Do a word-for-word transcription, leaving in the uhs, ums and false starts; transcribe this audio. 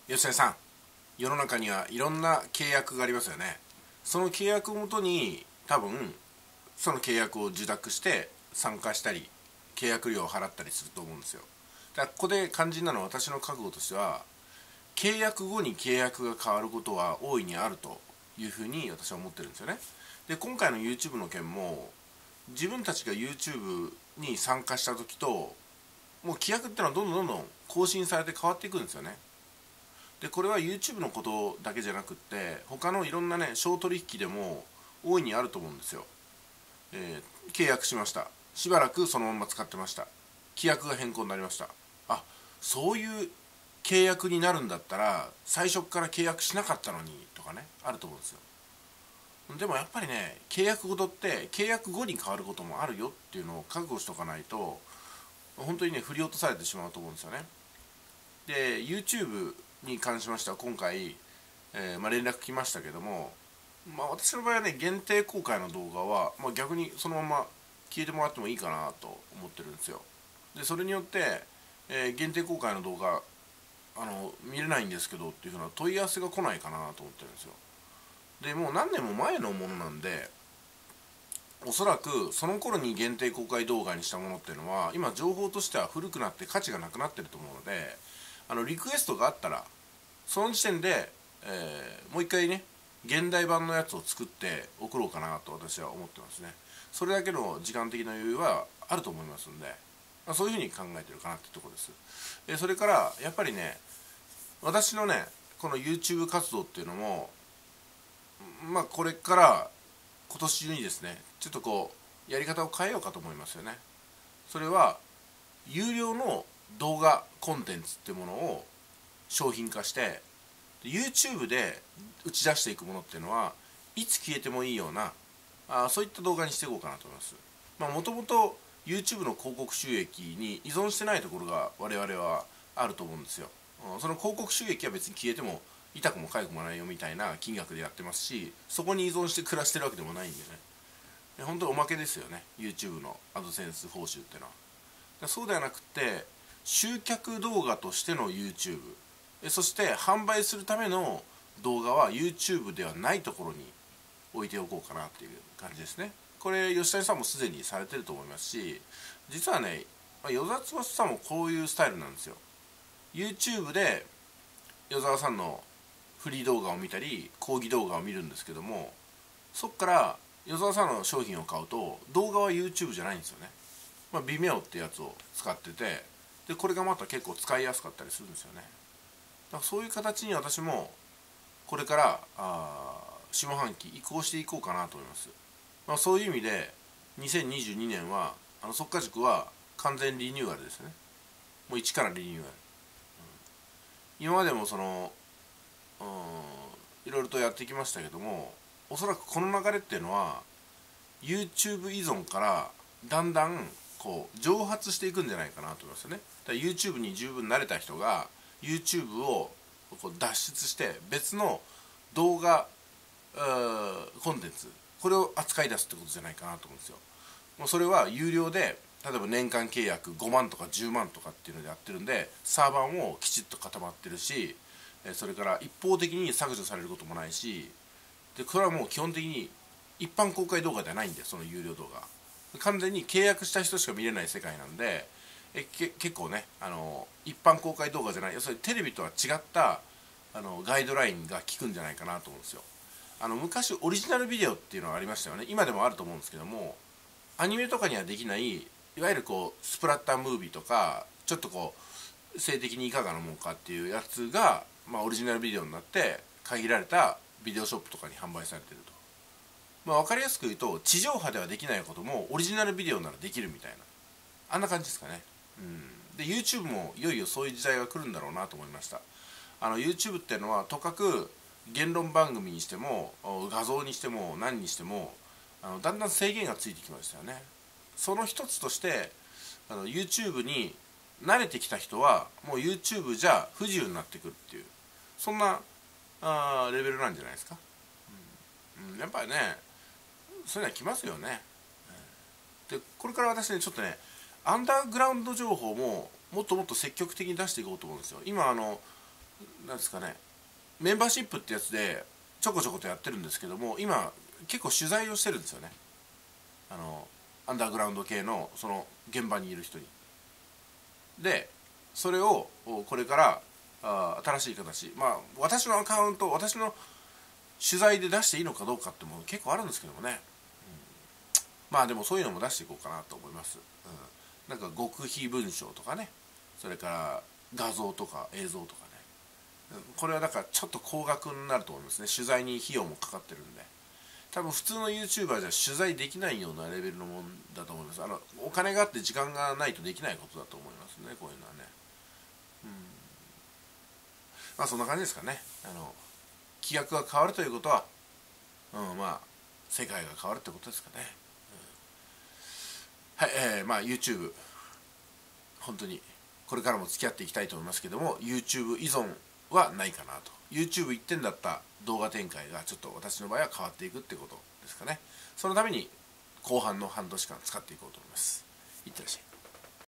吉谷さん、世の中にはいろんな契約がありますよね。その契約をもとに多分その契約を受諾して参加したり契約料を払ったりすると思うんですよ。だからここで肝心なのは、私の覚悟としては契約後に契約が変わることは大いにあるというふうに私は思ってるんですよね。で今回の YouTube の件も、自分たちが YouTube に参加した時ともう規約っていうのはどんどんどんどん更新されて変わっていくんですよね。でこれは YouTube のことだけじゃなくって、他のいろんなね商取引でも大いにあると思うんですよ。えー契約しました、しばらくそのまま使ってました、規約が変更になりました。あ、そういう契約になるんだったら最初から契約しなかったのにとかね、あると思うんですよ。でもやっぱりね、契約事って契約後に変わることもあるよっていうのを覚悟しとかないと、本当にね振り落とされてしまうと思うんですよね。で YouTube に関しましては今回、えーまあ、連絡来ましたけども、まあ、私の場合はね限定公開の動画は、まあ、逆にそのまま消えてもらってもいいかなと思ってるんですよ。でそれによって、えー限定公開の動画あの見れないんですけどっていうふうな問い合わせが来ないかなと思ってるんですよ。でもう何年も前のものなんで、おそらくその頃に限定公開動画にしたものっていうのは今情報としては古くなって価値がなくなってると思うので、あのリクエストがあったらその時点で、えーもう一回ね現代版のやつを作って送ろうかなと私は思ってますね。それだけの時間的な余裕はあると思いますんで、まあ、そういうふうに考えてるかなってところです。えそれからやっぱりね、私のねこの YouTube 活動っていうのも、まあこれから今年中にですねちょっとこうやり方を変えようかと思いますよね。それは有料の動画コンテンツっていうものを商品化して、 YouTube で打ち出していくものっていうのはいつ消えてもいいような、あそういった動画にしていこうかなと思います。もともと YouTube の広告収益に依存してないところが我々はあると思うんですよ。その広告収益は別に消えても痛くも痒くもないよみたいな金額でやってますし、そこに依存して暮らしてるわけでもないんでね、本当におまけですよね YouTube のアドセンス報酬っていうのは。そうではなくて集客動画としての YouTube、 そして販売するための動画は YouTube ではないところに置いておこうかなっていう感じですね。これ吉谷さんもすでにされてると思いますし、実はね与沢翼さんもこういうスタイルなんですよ。 YouTube で与沢さんのフリー動画を見たり講義動画を見るんですけども、そっから与沢さんの商品を買うと動画は YouTube じゃないんですよね。まあ、Vimeo ってやつを使ってて、でこれがまた結構使いやすかったりするんですよね。だからそういう形に私もこれからあ下半期移行していこうかなと思います。まあ、そういう意味でにせんにじゅうにねんはあの速稼塾は完全リニューアルですね。もう一からリニューアル、うん、今までもその、うん、いろいろとやってきましたけども、おそらくこの流れっていうのは YouTube 依存からだんだんこう蒸発していくんじゃないかなと思いますよね。だから YouTube に十分慣れた人が YouTube をこう脱出して別の動画コンテンツ、これを扱い出すってことじゃないかなと思うんですよ。もうそれは有料で例えば年間契約ごまんとかじゅうまんとかっていうのでやってるんで、サーバーもきちっと固まってるし、それから一方的に削除されることもないし、でこれはもう基本的に一般公開動画ではないんで、その有料動画完全に契約した人しか見れない世界なんで、えけ結構ねあの一般公開動画じゃない、要するにテレビとは違ったあのガイドラインが効くんじゃないかなと思うんですよ。あの昔オリジナルビデオっていうのがありましたよね。今でもあると思うんですけども、アニメとかにはできないいわゆるこうスプラッタームービーとかちょっとこう性的にいかがなもんかっていうやつが、まあ、オリジナルビデオになって限られたビデオショップとかに販売されてると。まあ、分かりやすく言うと地上波ではできないこともオリジナルビデオならできるみたいな、あんな感じですかね。うん、で YouTube もいよいよそういう時代が来るんだろうなと思いました。あの YouTube っていうのはとかく言論番組にしても画像にしても何にしてもあのだんだん制限がついてきましたよね。その一つとしてあの YouTube に慣れてきた人はもう YouTube じゃ不自由になってくるっていう、そんなあレベルなんじゃないですか。うん、やっぱりねそういうのは来ますよね。でこれから私ねちょっとねアンダーグラウンド情報ももっともっと積極的に出していこうと思うんですよ。今あのなんですかね、メンバーシップってやつでちょこちょことやってるんですけども、今結構取材をしてるんですよね。あのアンダーグラウンド系のその現場にいる人に。でそれをこれからあ新しい形、まあ私のアカウント、私の取材で出していいのかどうかってもの結構あるんですけどもね、うん、まあでもそういうのも出していこうかなと思います、うん、なんか極秘文章とかね、それから画像とか映像とかね、これはだからちょっと高額になると思いますね。取材に費用もかかってるんで、多分普通の YouTuber じゃ取材できないようなレベルのもんだと思います。あのお金があって時間がないとできないことだと思いますね、こういうのはね。うん、まあそんな感じですかね。あの規約が変わるということは、うん、まあ世界が変わるってことですかね、うん、はい、えー、まあ YouTube 本当にこれからも付き合っていきたいと思いますけども、 YouTube 依存はないかなと。 YouTube 一点だった動画展開がちょっと私の場合は変わっていくってことですかね。そのために後半の半年間使っていこうと思います。いってらっしゃい。